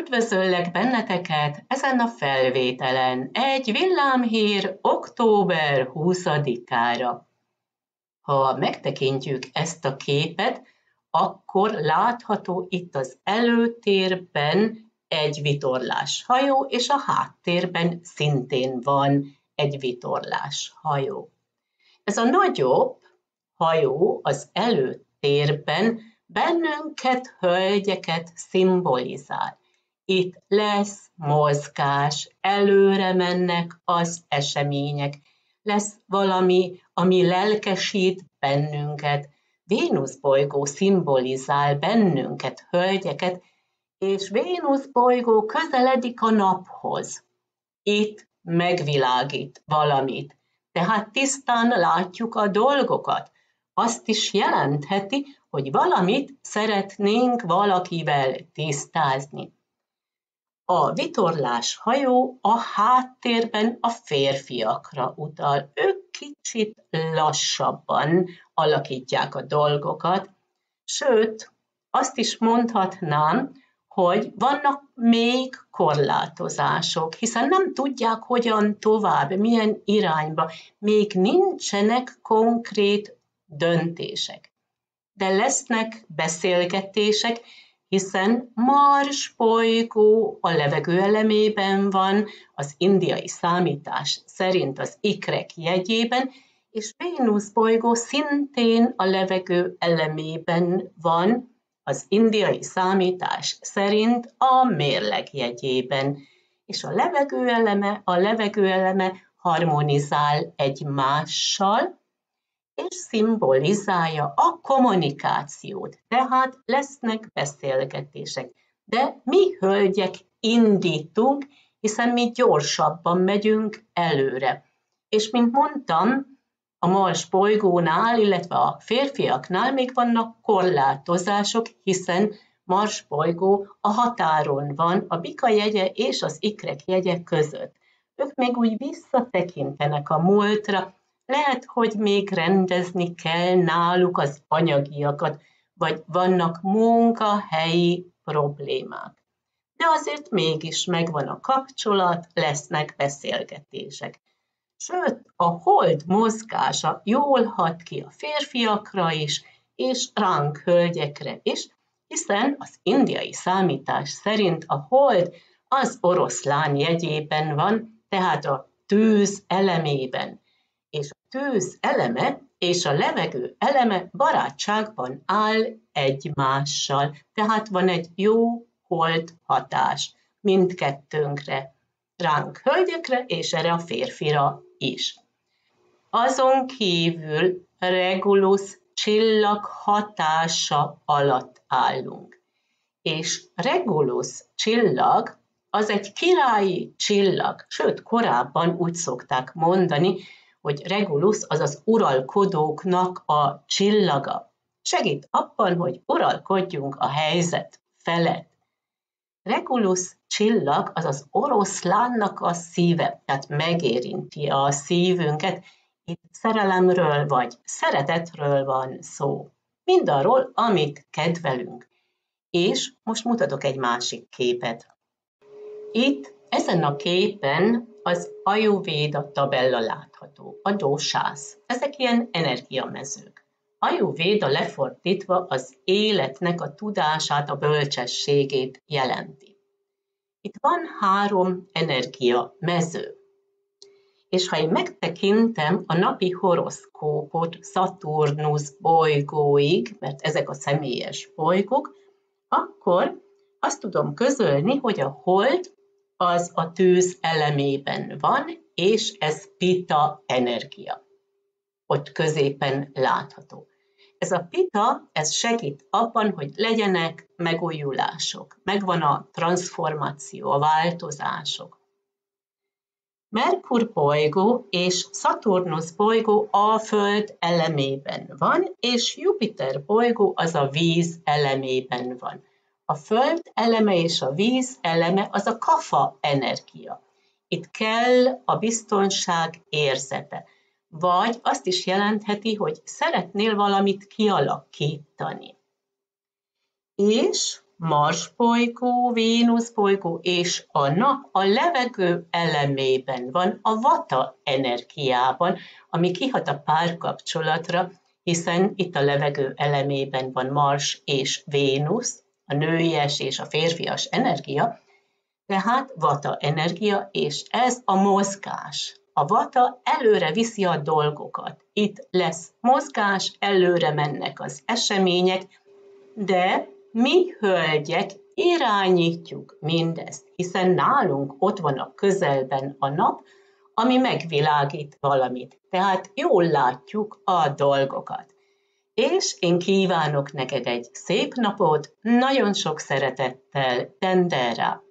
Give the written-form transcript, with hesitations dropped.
Üdvözöllek benneteket ezen a felvételen egy villámhír október 20-ára. Ha megtekintjük ezt a képet, akkor látható itt az előtérben egy vitorláshajó, és a háttérben szintén van egy vitorláshajó. Ez a nagyobb hajó az előtérben bennünket, hölgyeket szimbolizál. Itt lesz mozgás, előre mennek az események, lesz valami, ami lelkesít bennünket. Vénusz bolygó szimbolizál bennünket, hölgyeket, és Vénusz bolygó közeledik a naphoz. Itt megvilágít valamit, tehát tisztán látjuk a dolgokat. Azt is jelentheti, hogy valamit szeretnénk valakivel tisztázni. A vitorláshajó a háttérben a férfiakra utal. Ők kicsit lassabban alakítják a dolgokat, sőt, azt is mondhatnám, hogy vannak még korlátozások, hiszen nem tudják, hogyan tovább, milyen irányba, még nincsenek konkrét döntések. De lesznek beszélgetések, hiszen Mars bolygó a levegő elemében van, az indiai számítás szerint az ikrek jegyében, és Vénusz bolygó szintén a levegő elemében van, az indiai számítás szerint a mérleg jegyében, és a levegő eleme harmonizál egymással, és szimbolizálja a kommunikációt, tehát lesznek beszélgetések. De mi hölgyek indítunk, hiszen mi gyorsabban megyünk előre. És mint mondtam, a Mars bolygónál, illetve a férfiaknál még vannak korlátozások, hiszen Mars bolygó a határon van, a bika jegye és az ikrek jegye között. Ők még úgy visszatekintenek a múltra, lehet, hogy még rendezni kell náluk az anyagiakat, vagy vannak munkahelyi problémák. De azért mégis megvan a kapcsolat, lesznek beszélgetések. Sőt, a hold mozgása jól hat ki a férfiakra is, és ránk hölgyekre is, hiszen az indiai számítás szerint a hold az oroszlán jegyében van, tehát a tűz elemében. És a tűz eleme és a levegő eleme barátságban áll egymással, tehát van egy jó hold hatás mindkettőnkre, ránk hölgyekre és erre a férfira is. Azon kívül Regulus csillag hatása alatt állunk, és Regulus csillag az egy királyi csillag, sőt korábban úgy szokták mondani, hogy Regulus az az uralkodóknak a csillaga. Segít abban, hogy uralkodjunk a helyzet felett. Regulus csillag az az oroszlánnak a szíve, tehát megérinti a szívünket. Itt szerelemről vagy szeretetről van szó. Mindarról, amit kedvelünk. És most mutatok egy másik képet. Itt ezen a képen az Ayurvéda tabella látható, a dósász. Ezek ilyen energiamezők. Ayurvéda lefordítva az életnek a tudását, a bölcsességét jelenti. Itt van 3 energiamező. És ha én megtekintem a napi horoszkópot Szaturnusz bolygóig, mert ezek a személyes bolygók, akkor azt tudom közölni, hogy a hold az a tűz elemében van, és ez Pita energia. Ott középen látható. Ez a Pita, ez segít abban, hogy legyenek megújulások, megvan a transformáció, a változások. Merkur bolygó és Szaturnusz bolygó a Föld elemében van, és Jupiter bolygó az a víz elemében van. A Föld eleme és a víz eleme az a Kapha energia. Itt kell a biztonság érzete. Vagy azt is jelentheti, hogy szeretnél valamit kialakítani. És Mars bolygó, Vénusz bolygó és a nap a levegő elemében van, a vata energiában, ami kihat a párkapcsolatra, hiszen itt a levegő elemében van Mars és Vénusz, a nőies és a férfias energia, tehát vata energia, és ez a mozgás. A vata előre viszi a dolgokat. Itt lesz mozgás, előre mennek az események, de mi hölgyek irányítjuk mindezt, hiszen nálunk ott van a közelben a nap, ami megvilágít valamit. Tehát jól látjuk a dolgokat. És én kívánok neked egy szép napot, nagyon sok szeretettel, Tendera!